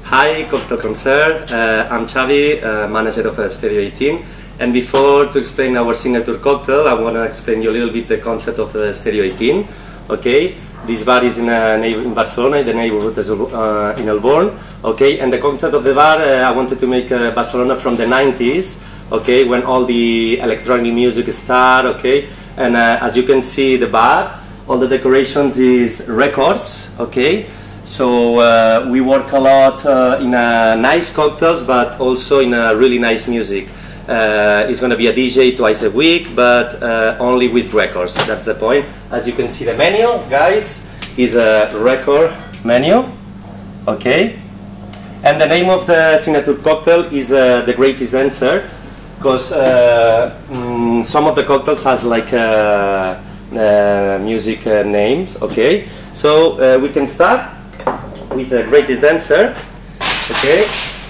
Hi, Cocktail Concert. I'm Xavi, manager of Stereo 18. And before to explain our signature cocktail, I want to explain you a little bit the concept of the Stereo 18. Okay, this bar is in Barcelona, in the neighborhood in Elborn. Okay, and the concept of the bar, I wanted to make Barcelona from the 90s. Okay, when all the electronic music start. Okay, and as you can see, the bar, all the decorations is records. Okay. So we work a lot in nice cocktails, but also in really nice music. It's going to be a DJ twice a week, but only with records. That's the point. As you can see, the menu, guys, is a record menu. Okay, and the name of the signature cocktail is The Greatest Dancer, because some of the cocktails has like music names. Okay, so we can start with The Greatest Dancer. Okay,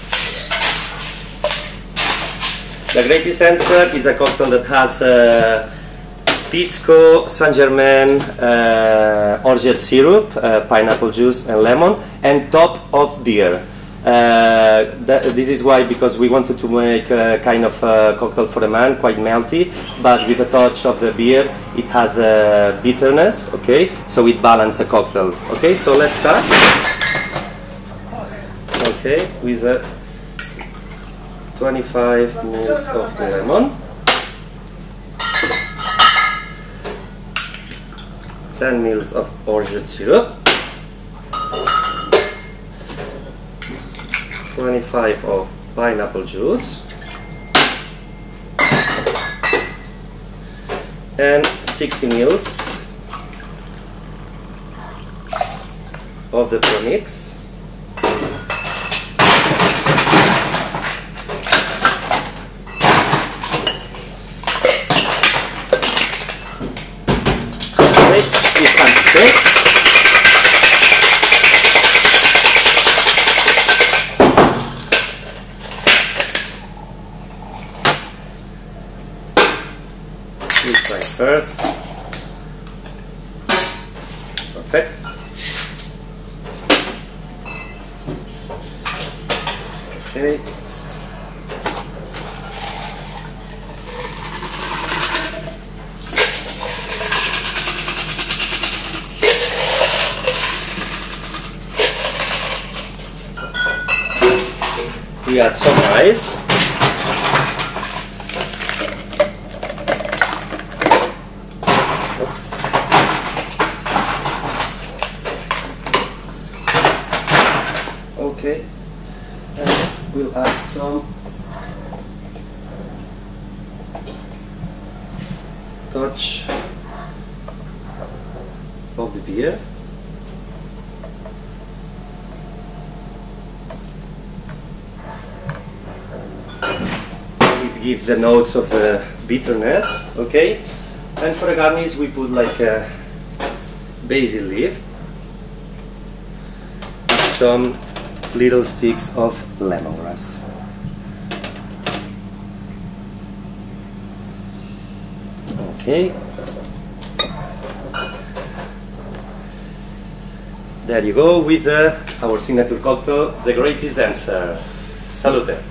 The Greatest Dancer is a cocktail that has pisco, Saint Germain, orgeat syrup, pineapple juice and lemon, and top of beer. This is why, because we wanted to make a kind of cocktail for a man, quite melty, but with a touch of the beer, it has the bitterness. Okay, so it balances the cocktail. Okay, so let's start. Okay, with 25 ml of the lemon, 10 ml of orgeat syrup, 25 of pineapple juice, and 60 ml of the premix. First, perfect. Okay. We add some ice. Okay, and we'll add some touch of the beer. It gives the notes of the bitterness. Okay, and for the garnish we put like a basil leaf, some little sticks of lemongrass. Okay, there you go with our signature cocktail, The Greatest Dancer. Salute!